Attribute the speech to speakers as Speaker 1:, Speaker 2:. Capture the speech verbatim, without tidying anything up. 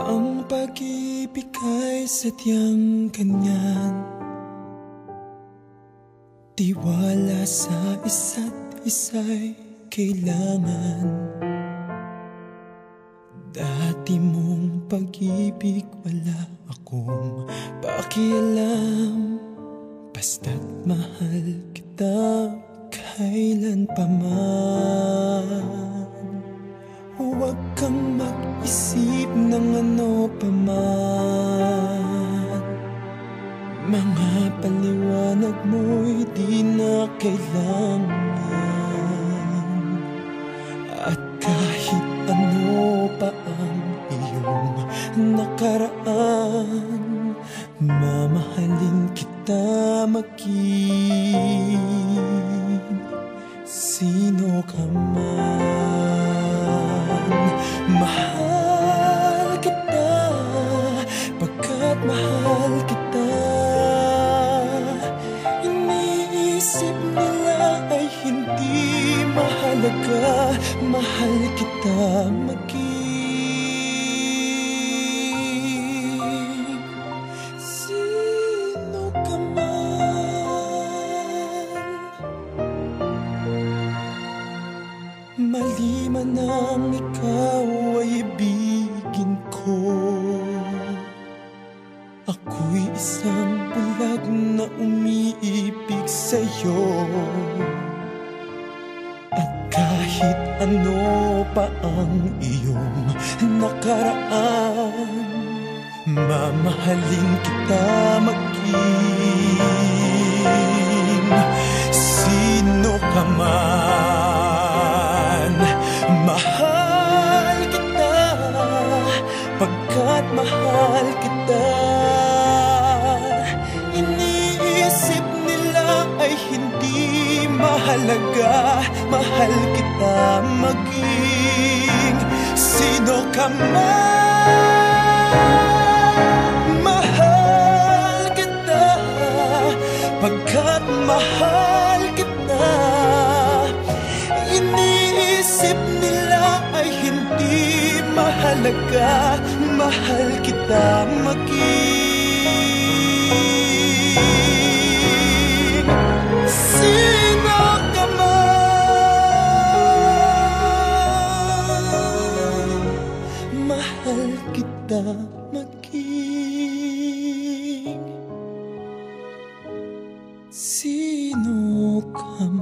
Speaker 1: Ang pag-ibig ay sadyang ganyan, tiwala sa isa't isa'y kailangan. Dati mong pag-ibig wala akong pakialam, basta't mahal kita kailan pa man. Huwag kang mag-isip ng ano pa man, mga paliwanag mo'y di na kailangan. At kahit ano pa ang iyong nakaraan, mamahalin kita maging sino ka man. Mahal kita pagkat mahal kita. Iniisip nila ay hindi mahalaga, mahal kita maging sino ka man. Mali man ang ikaw ay ibigin ko, ako'y isang bulag na umiibig sa'yo. At kahit ano pa ang iyong nakaraan, mamahalin kita maging sino ka man. Mahal kita pagkat mahal kita. Iniisip nila ay hindi mahalaga, mahal kita maging sino ka man. Mahal kita pagkat mahal kita. Iniisip nila ay hindi mahalaga, mahal kita maging sino ka man. Mahal kita maging sino ka man.